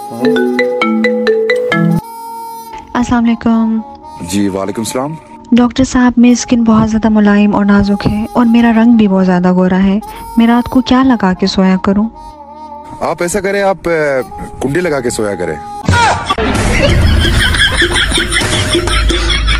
अस्सलाम वालेकुम। जी वालेकुम सलाम। डॉक्टर साहब, मेरी स्किन बहुत ज़्यादा मुलायम और नाजुक है और मेरा रंग भी बहुत ज़्यादा गोरा है। मैं रात को क्या लगा के सोया करूं? आप ऐसा करें, आप कुंडी लगा के सोया करें।